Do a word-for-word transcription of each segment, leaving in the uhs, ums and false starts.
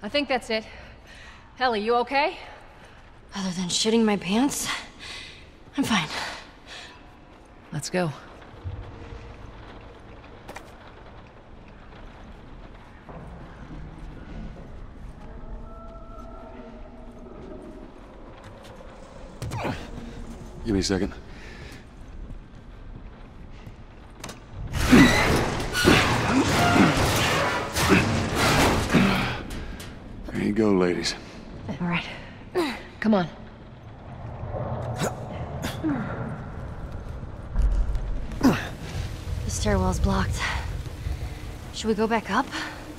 I think that's it. Ellie, you okay? Other than shitting my pants, I'm fine. Let's go. Give me a second. There you go, ladies. All right. Come on. The stairwell's blocked. Should we go back up?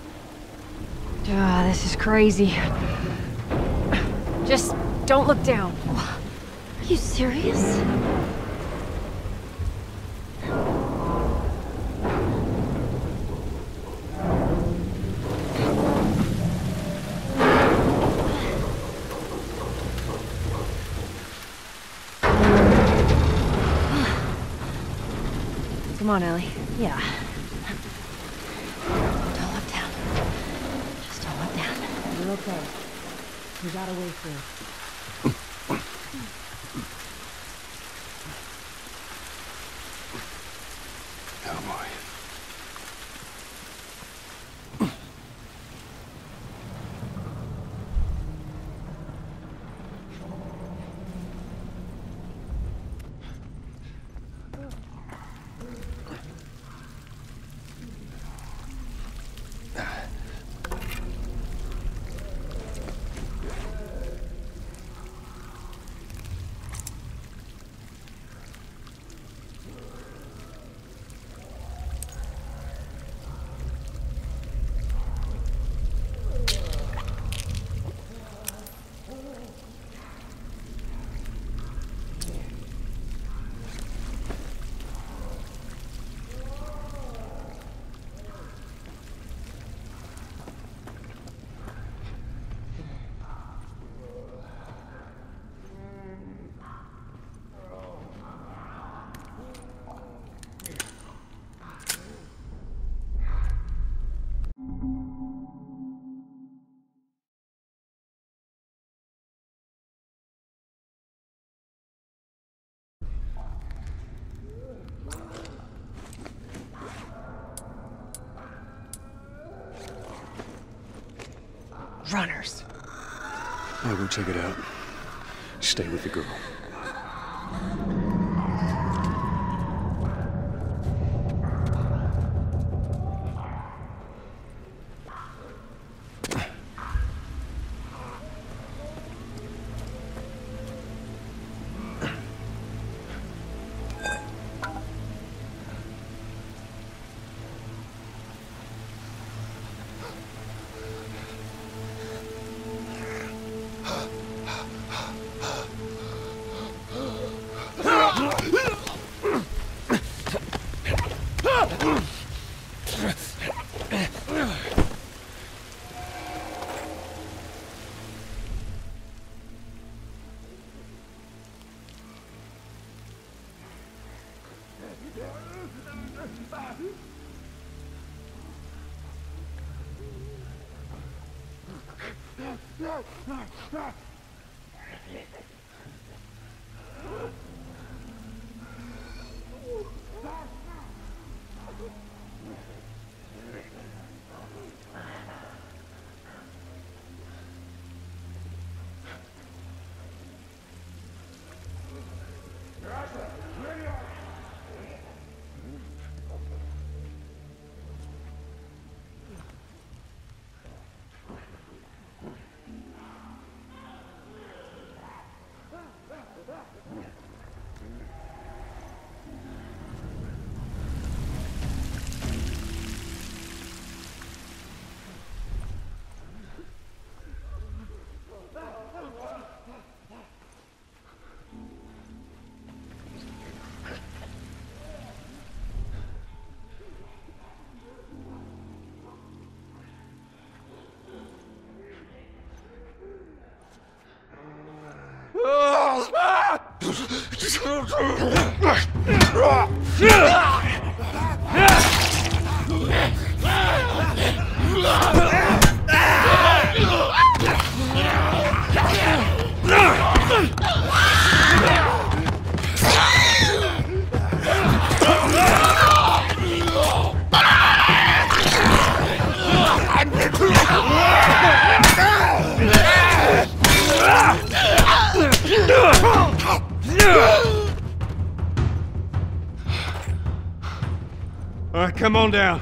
Ah, this is crazy. Just don't look down. Are you serious? Come on, Ellie. Yeah. Don't look down. Just don't look down. You're okay. We got a way through. Oh boy. Runners. I'll go check it out. Stay with the girl. Ah! All right, come on down.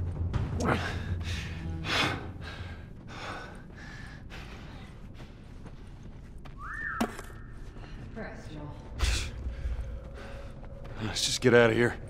Let's just get out of here.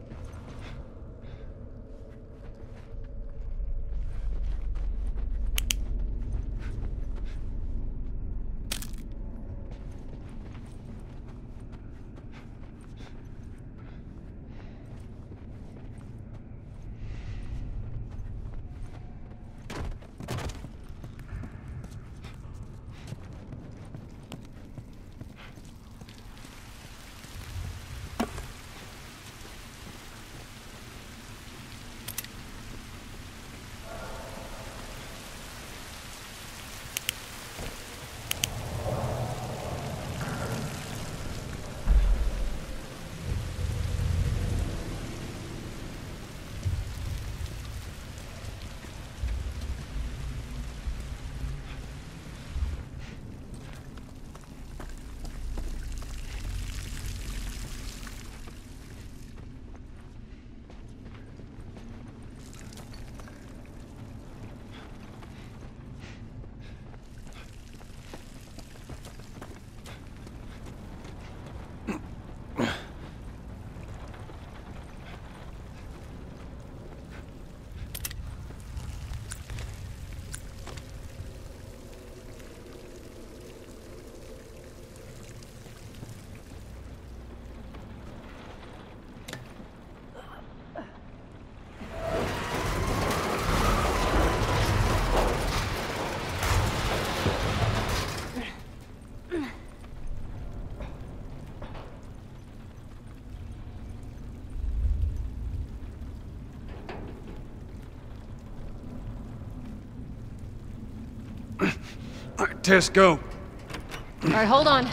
All right, Tess, go. All right, hold on.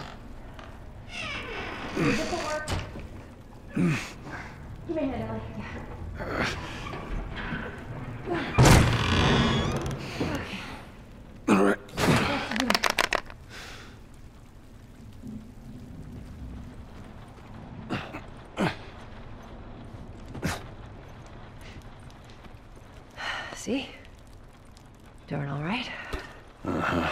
Give me a minute, Ellie. All right. See? Doing all right? Uh-huh.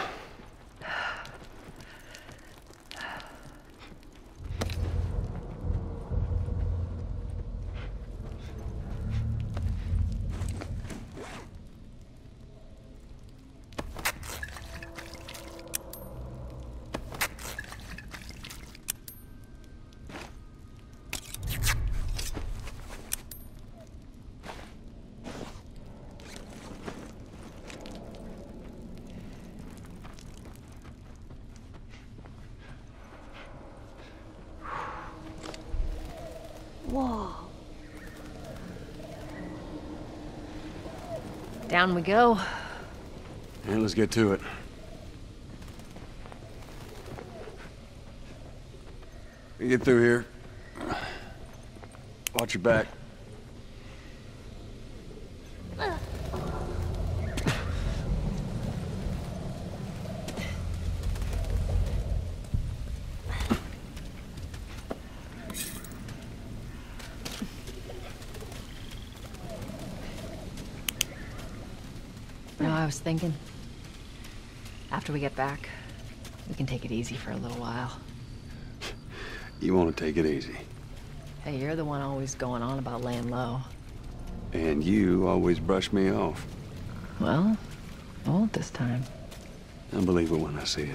Whoa. Down we go. Yeah, let's get to it. We get through here. Watch your back. You know, I was thinking, after we get back, we can take it easy for a little while. You want to take it easy. Hey, you're the one always going on about laying low. And you always brush me off. Well, I won't this time. I believe it when I see it.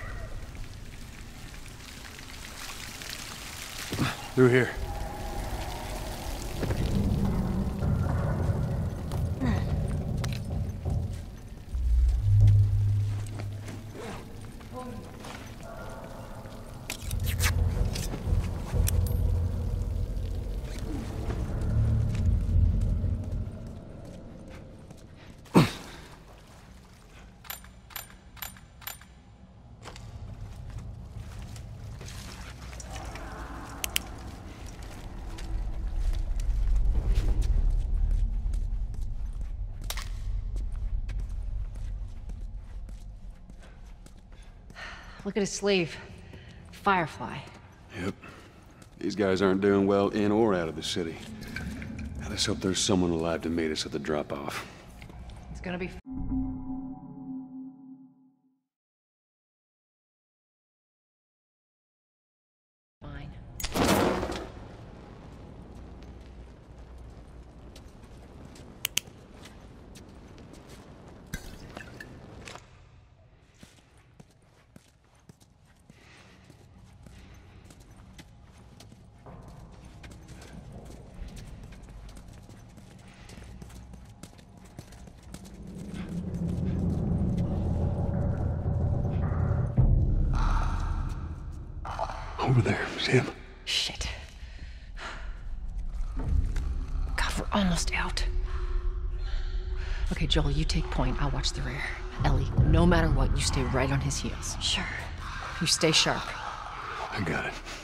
Through here. Look at his sleeve. Firefly. Yep. These guys aren't doing well in or out of the city. I just hope there's someone alive to meet us at the drop-off. It's gonna be... fine. Over there, see him? Shit. God, we're almost out. Okay, Joel, you take point. I'll watch the rear. Ellie, no matter what, you stay right on his heels. Sure. You stay sharp. I got it.